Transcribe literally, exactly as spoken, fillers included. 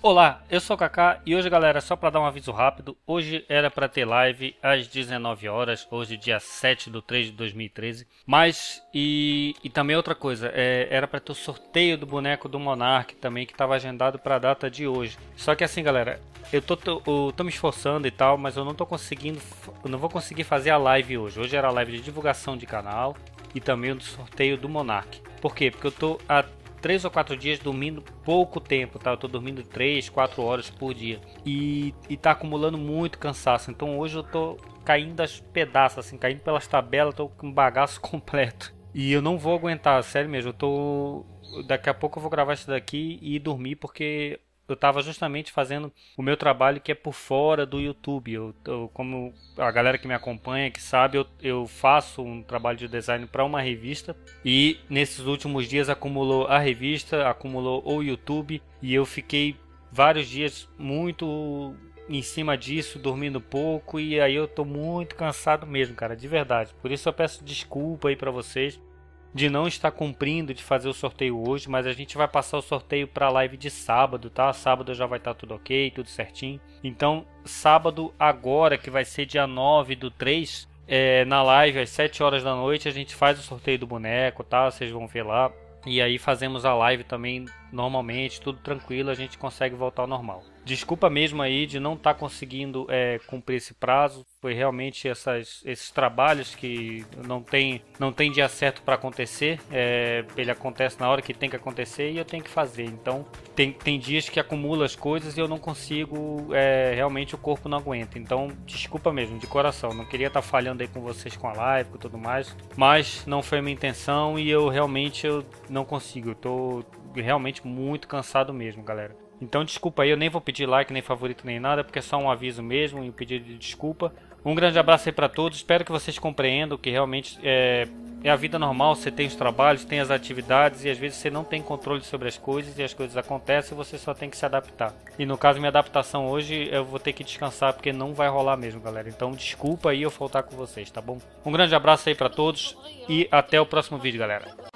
Olá, eu sou o Kaká e hoje, galera, só para dar um aviso rápido, hoje era para ter live às dezenove horas, hoje dia sete de três de dois mil e treze, mas e, e também outra coisa, é, era para ter o sorteio do boneco do Monark também, que estava agendado para a data de hoje. Só que assim, galera, eu tô, tô, eu tô me esforçando e tal, mas eu não tô conseguindo, eu não vou conseguir fazer a live hoje. Hoje era a live de divulgação de canal e também o do sorteio do Monark. Por quê? Porque eu tô a três ou quatro dias dormindo pouco tempo, tá? Eu tô dormindo três, quatro horas por dia e, e tá acumulando muito cansaço. Então hoje eu tô caindo aos pedaços, assim, caindo pelas tabelas, tô com um bagaço completo. E eu não vou aguentar, sério mesmo. Eu tô. Daqui a pouco eu vou gravar isso daqui e ir dormir porque eu estava justamente fazendo o meu trabalho que é por fora do YouTube. Eu, eu, como a galera que me acompanha, que sabe, eu, eu faço um trabalho de design para uma revista e nesses últimos dias acumulou a revista, acumulou o YouTube e eu fiquei vários dias muito em cima disso, dormindo pouco e aí eu tô muito cansado mesmo, cara, de verdade. Por isso eu peço desculpa aí para vocês de não estar cumprindo de fazer o sorteio hoje, mas a gente vai passar o sorteio para a live de sábado, tá? Sábado já vai estar tudo ok, tudo certinho. Então, sábado agora, que vai ser dia nove do três, é, na live às sete horas da noite, a gente faz o sorteio do boneco, tá? Vocês vão ver lá. E aí fazemos a live também normalmente, tudo tranquilo, a gente consegue voltar ao normal. Desculpa mesmo aí de não estar conseguindo é, cumprir esse prazo. Foi realmente essas, esses trabalhos que não tem, não tem dia certo para acontecer. É, ele acontece na hora que tem que acontecer e eu tenho que fazer. Então tem, tem dias que acumula as coisas e eu não consigo, é, realmente o corpo não aguenta. Então desculpa mesmo, de coração. Não queria estar falhando aí com vocês com a live e tudo mais. Mas não foi a minha intenção e eu realmente eu não consigo. Eu tô realmente muito cansado mesmo, galera. Então desculpa aí, eu nem vou pedir like, nem favorito, nem nada, porque é só um aviso mesmo e um pedido de desculpa. Um grande abraço aí pra todos, espero que vocês compreendam que realmente é, é a vida normal, você tem os trabalhos, tem as atividades e às vezes você não tem controle sobre as coisas e as coisas acontecem e você só tem que se adaptar. E no caso minha adaptação hoje, eu vou ter que descansar porque não vai rolar mesmo, galera. Então desculpa aí eu faltar com vocês, tá bom? Um grande abraço aí pra todos e até o próximo vídeo, galera.